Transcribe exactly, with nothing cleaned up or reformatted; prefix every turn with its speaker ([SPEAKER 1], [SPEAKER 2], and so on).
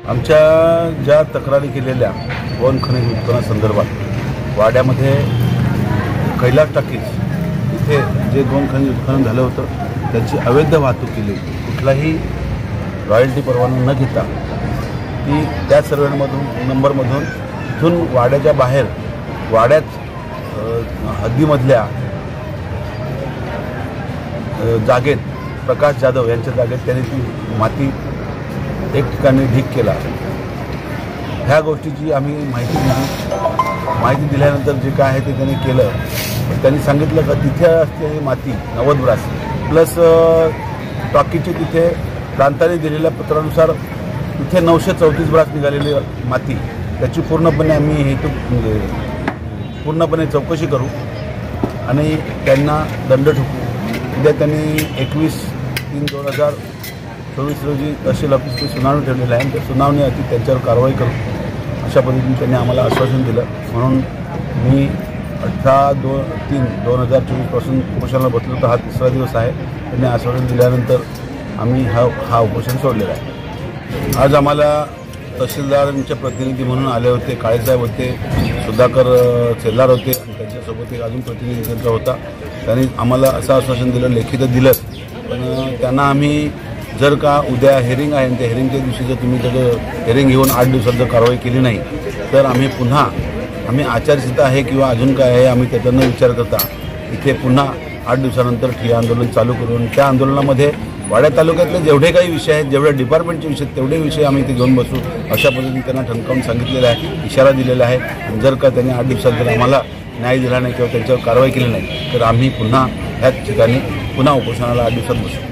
[SPEAKER 1] आमच्या ज्या तक्रारी केलेल्या वन खनिज उत्खननासंदर्भात वाड्यामध्ये कैलास टाकीज इथे जे दोन खनिज उत्खनन झालं होतं त्याची अवैध वाहतूक केली, कुठलाही रॉयल्टी परवाना न घेता ती त्या सर्वेमधून नंबरमधून इथून वाड्याच्या बाहेर वाड्यात हद्दीमधल्या जागेत प्रकाश जाधव यांच्या जागेत त्यांनी ती माती एक ठिकाणी ढीक केला। ह्या गोष्टीची आम्ही माहिती दिली। माहिती दिल्यानंतर जे काय आहे ते त्यांनी केलं। त्यांनी सांगितलं का तिथे असलेली माती नव्वद ब्रास प्लस टॉकीची तिथे प्रांताने दिलेल्या पत्रानुसार तिथे नऊशे चौतीस ब्रास निघालेली माती, त्याची पूर्णपणे आम्ही हे म्हणजे पूर्णपणे चौकशी करू आणि त्यांना दंड ठोकू। उद्या त्यांनी एकवीस तीन दोन हजार चोवीस रोजी तहसील ऑफिसची सुनावणी ठेवलेली आहे। त्या सुनावणी अति त्यांच्यावर कारवाई करू अशा पद्धतीने त्यांनी आम्हाला आश्वासन दिलं। म्हणून मी अठरा दोन तीन दोन हजार चोवीसपासून उपोषणाला बसलो तर हा तिसरा दिवस आहे। त्यांनी आश्वासन दिल्यानंतर आम्ही हा हा उपोषण सोडलेला आहे। आज आम्हाला तहसीलदारांचे प्रतिनिधी म्हणून आले होते, काळेसाहेब होते, सुधाकर सेल्लार होते आणि त्यांच्यासोबत एक अजून प्रतिनिधी त्यांचा होता। त्यांनी आम्हाला असं आश्वासन दिलं, लेखी तर दिलं, पण त्यांना आम्ही जर का उद्या हेरिंग आहे त्या हेरिंगच्या दिवशी जर तुम्ही त्याचं हेरिंग घेऊन आठ दिवसात जर कारवाई केली नाही तर आम्ही पुन्हा आम्ही आचारसंहिता आहे किंवा अजून काय आहे आम्ही त्याचा न विचार करता इथे पुन्हा आठ दिवसानंतर ठिय्या आंदोलन चालू करून त्या आंदोलनामध्ये वाड्या तालुक्यातले जेवढे काही विषय आहेत, जेवढे डिपार्टमेंटचे विषय तेवढे विषय आम्ही इथे घेऊन बसू अशा पद्धतीने त्यांना ठणकावून सांगितलेलं आहे, इशारा दिलेला आहे। आणि जर का त्यांनी आठ दिवसात जर आम्हाला न्याय दिला नाही किंवा त्यांच्यावर कारवाई केली नाही तर आम्ही पुन्हा ह्याच ठिकाणी पुन्हा उपोषणाला आठ दिवसात बसू।